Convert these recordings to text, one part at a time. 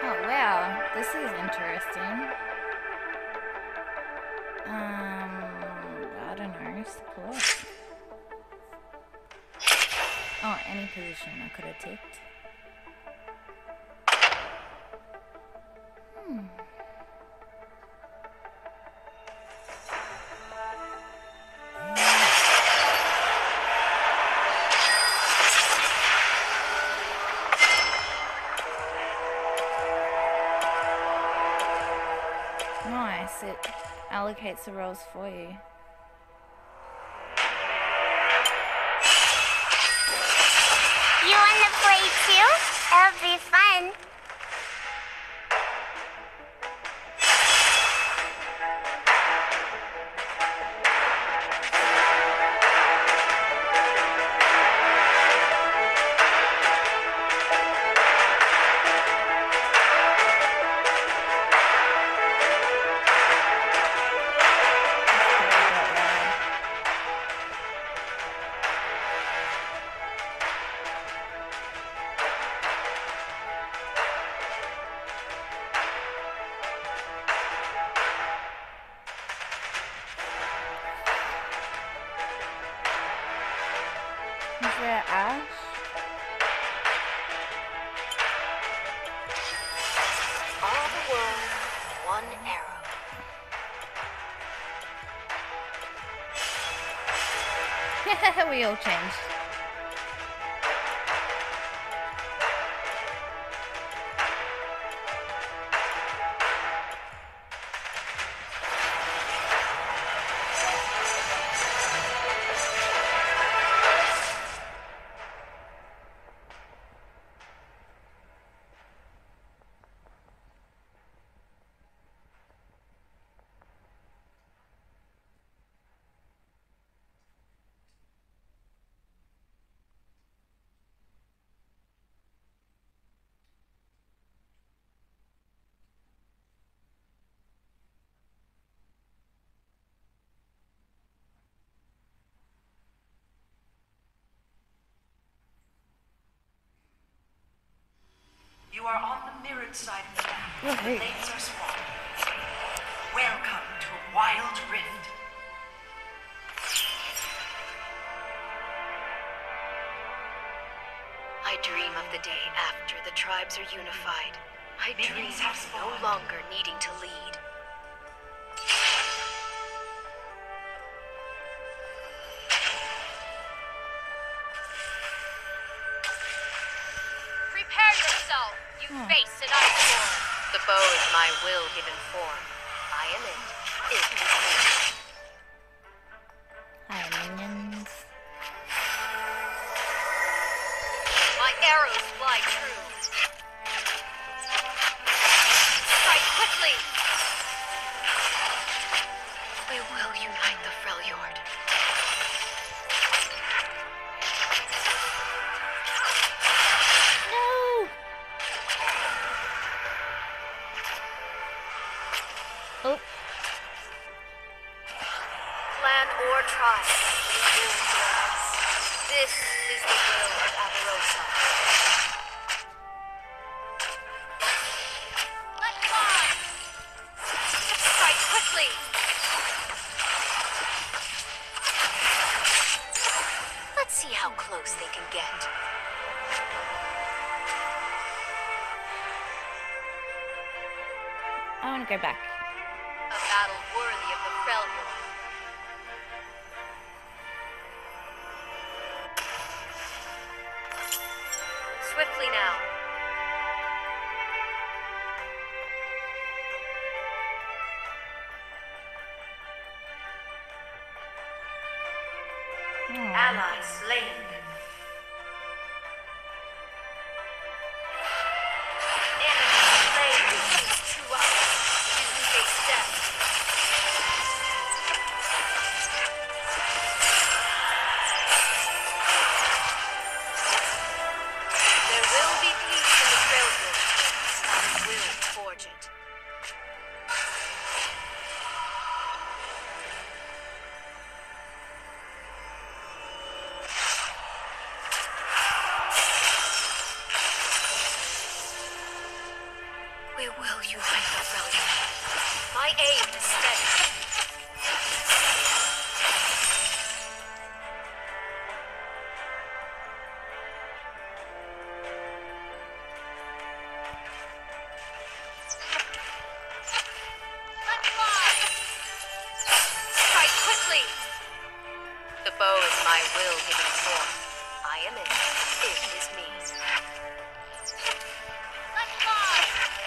Oh wow, this is interesting. I don't know, support. Oh, any position I could have ticked. Nice, it allocates the roles for you. You wanna play too? It'll be fun. Is there Ash? All the world, one arrow. We all changed. You are on the mirrored side of the map. The lanes are swamped. Welcome to a wild rift. I dream of the day after the tribes are unified. I dream of no longer needing to lead. Prepare yourself, you face an ice storm. The bow is my will given form. I am it. It is me. Hi, minions. My arrows fly true. Strike quickly. We will unite the Freljord. No! Oh. Clan or tribe, we will rise. This is the will of Avarosa. Let's fly. Strike quickly. Let's see how close they can get. I want to go back. A battle worthy of the Freljord. Swiftly now. Ally slain. Enemy slain. True eyes. You face death. There will be peace in the Freljord. I will forge it. We will unite the Freljord. My aim is steady. Let's fly! Strike quickly! The bow is my will given form. I am it. It is me. Let's fly!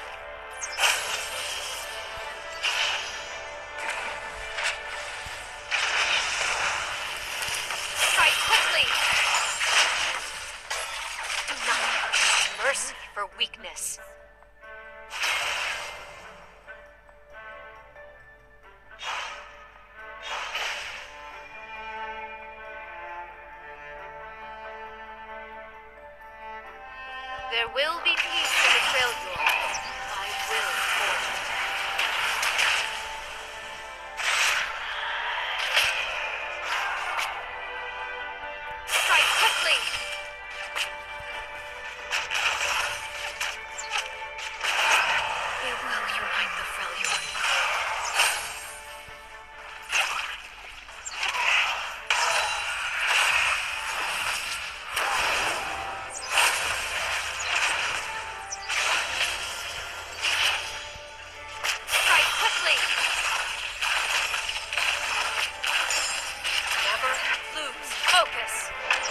Strike quickly! Do not use mercy for weakness. There will be peace in the Freljord. I will forge it. Strike quickly! We will unite the Freljord. Strike quickly! Never lose focus.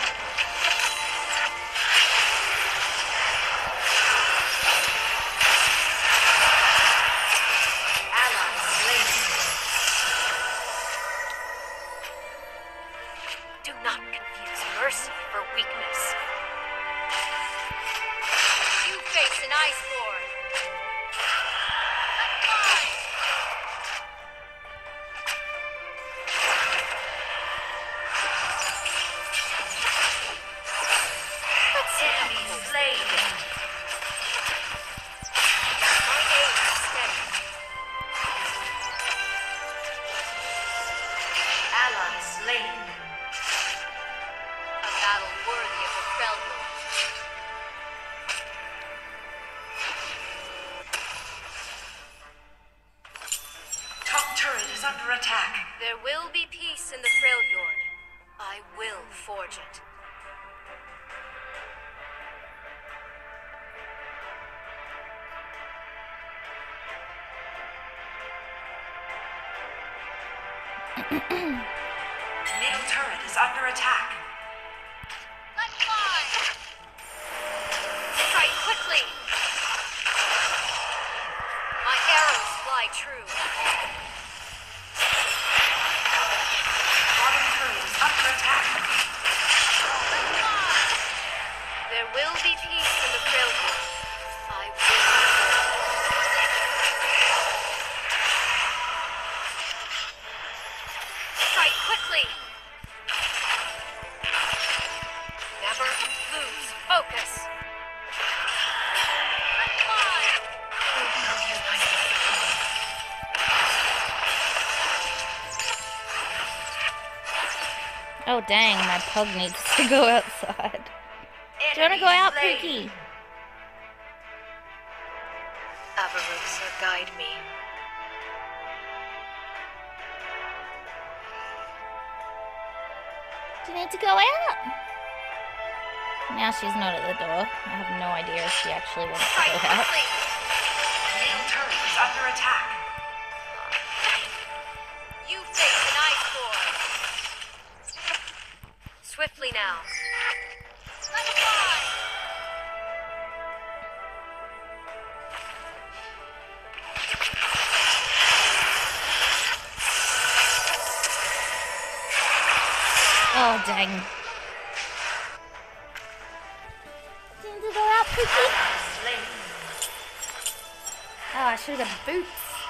Ally slain. Do not confuse mercy for weakness. You face an iceborne! Let's fly! Let's see how close slain. My aim is steady. Ally slain. A battle worthy of the Freljord. Top turret is under attack. There will be peace in the Freljord. I will forge it. Middle turret is under attack. Let's fly! Strike quickly! My arrows fly true. Bottom turret is under attack. Let's fly! There will be peace in the Freljord. I will forge it. Strike quickly! Never lose focus. Let's fly! We will unite the Freljord. Oh dang, my pug needs to go outside. Do you wanna go out, Pookie? Avarosa, guide me. Do you need to go out? Now she's not at the door. I have no idea if she actually wants to Strike go out. quickly! Middle turret is under attack. You face an iceborne! Swiftly now. Let's fly! Oh dang. Do you need to go out, Pookie? Slain. Oh, I should have got boots.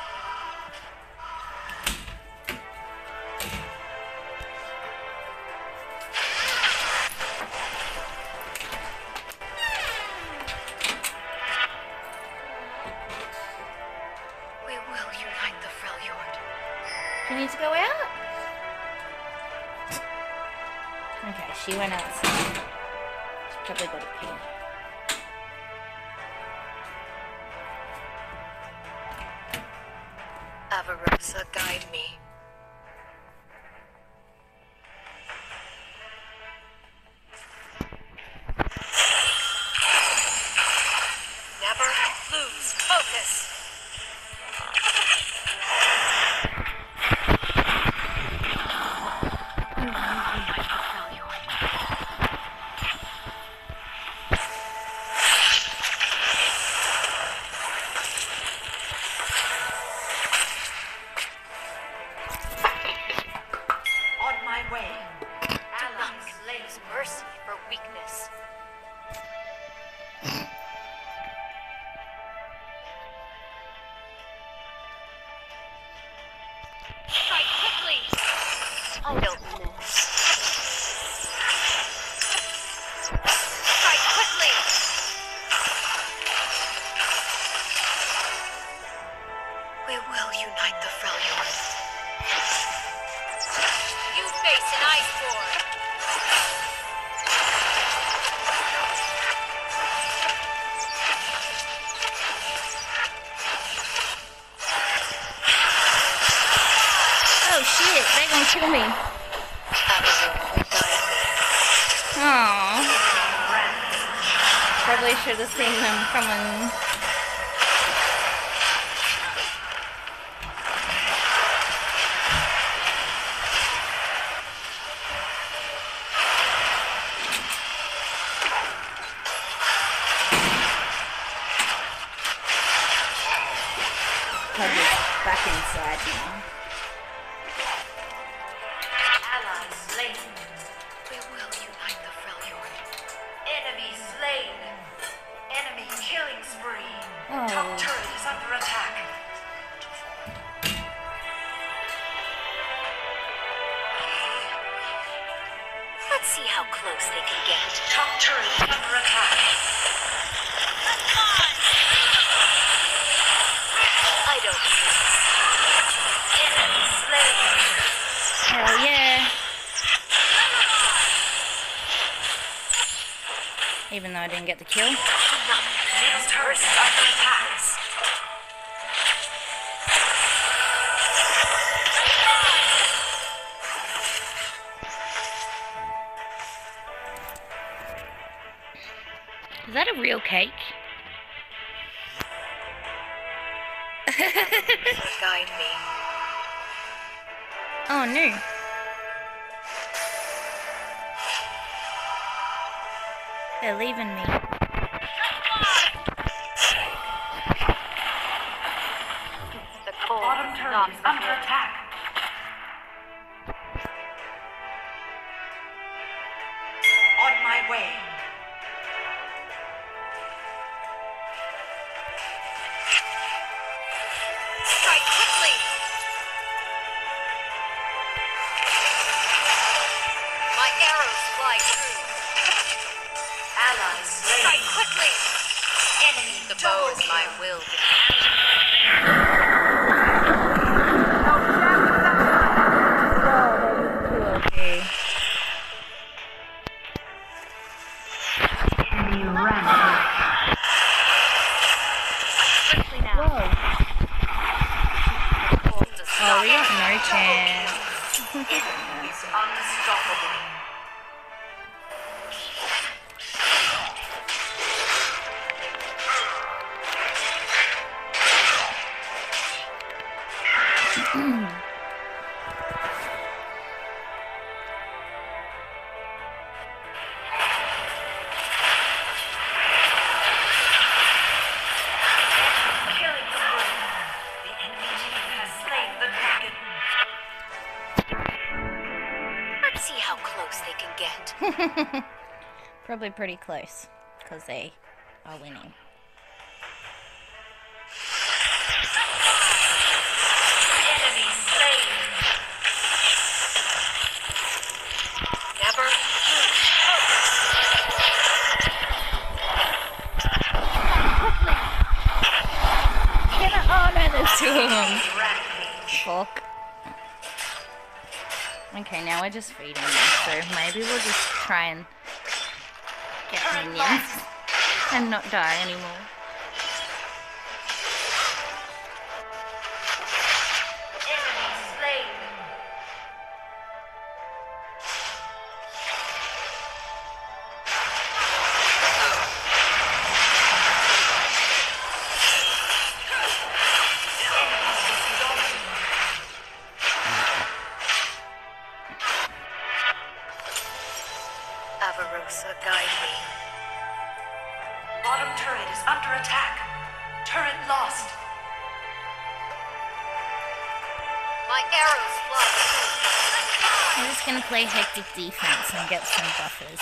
We will unite the Freljord. Do you need to go out? Okay, she went outside. She's probably got a pee. Verosa, guide me. Never lose focus. On my way. Do not use mercy for weakness. Strike quickly! I don't miss. Strike quickly! We will unite the Freljord. You face an iceborne! Oh shit, they're gonna kill me. Absolutely guide me. Aww. Probably should have seen them coming. Back inside now. Allies slain. We will unite the Freljord. Enemy slain. Enemy killing spree. Oh. Top turret is under attack. Let's see how close they can get. Top turret is under attack. I don't miss. Enemy slain. Hell yeah. Even though I didn't get the kill. Middle turret is under attack. Is that a real cake? Guide me. Oh no. They're leaving me. The cold Bottom turret is under attack. On my way. Strike quickly! My arrows fly true. Allies slain. Strike quickly! Enemy The bow is my will. Okay. Quickly now. Oh, we got no chance. Enemies unstoppable. Killing spree. The enemy team has slain the dragon. Let's see how close they can get. Probably pretty close, because they are winning. Enemy slain. Never lose Oh no, there's two of them. Rampage. Fuck. Okay, now we're just feeding them, so maybe we'll just try and get minions and not die anymore. lost. My arrows fly true. I'm just gonna play hectic defense and get some buffers.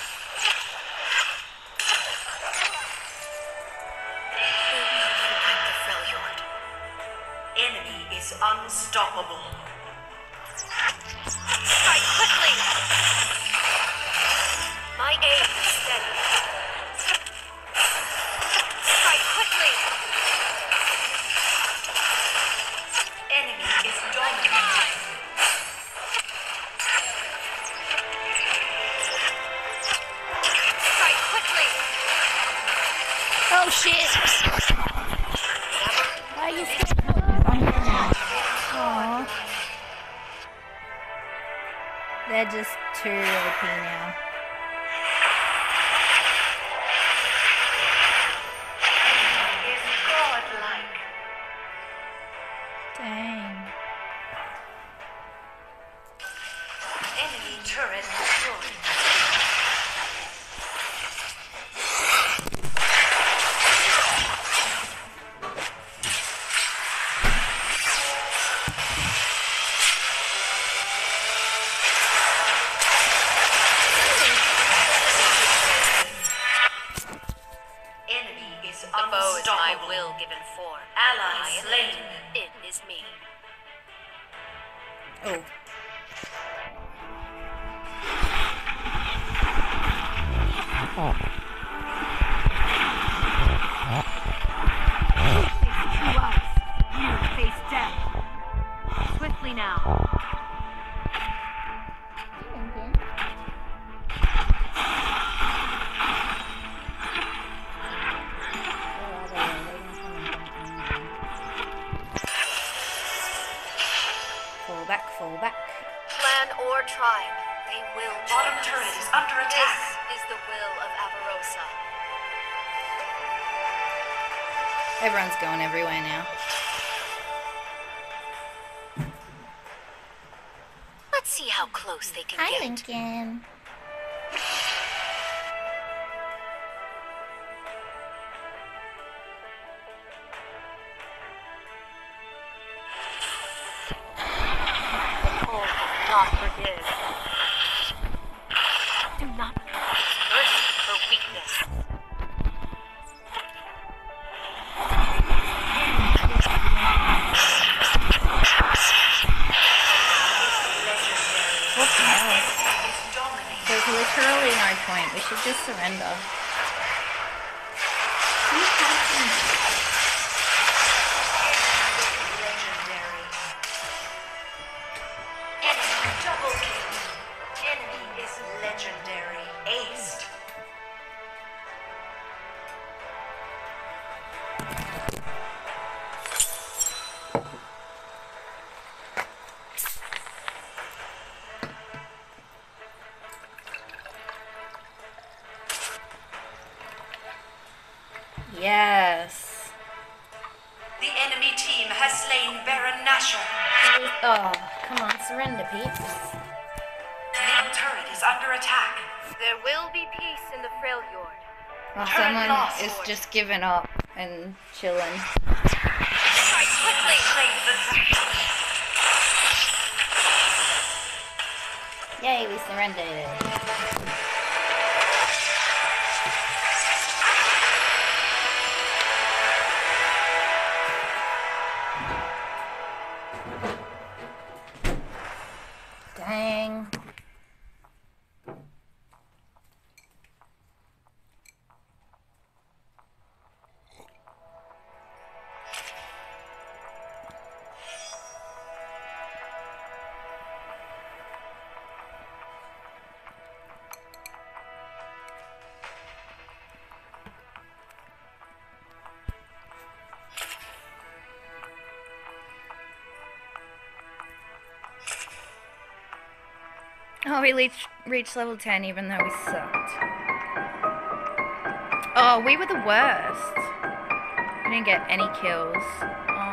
Enemy is unstoppable. Strike quickly. My aim is steady. Strike quickly. Enemy is dominating. Strike quickly. Oh shit! Why are you still Aww. They're just too OP now. Is godlike. Dang. Enemy turret destroyed. Enemy is The bow is my unstoppable. will given form. Ally I am slain. it. It is me. Oh. You face death. Swiftly now. Fall back. Clan or tribe, they will join Bottom us. turret is under This attack. is the will of Avarosa. Everyone's going everywhere now. Let's see how close they can Hi, get. Lincoln. Oh, not forgive. Do not use mercy for weakness. What the hell? Is dominating. There's literally no point. We should just surrender. Legendary. Enemy double kill. Enemy is legendary. Aced. Yes. The enemy team has slain Baron Nashor. Oh, come on, surrender, peeps. Middle turret is under attack. There will be peace in the Freljord. Oh, Turret someone lost. is just giving up and chilling. Strike quickly. Slain the dragon. Yay, we surrendered. Dang. Oh, we reached level 10 even though we sucked. Oh, we were the worst. We didn't get any kills. Oh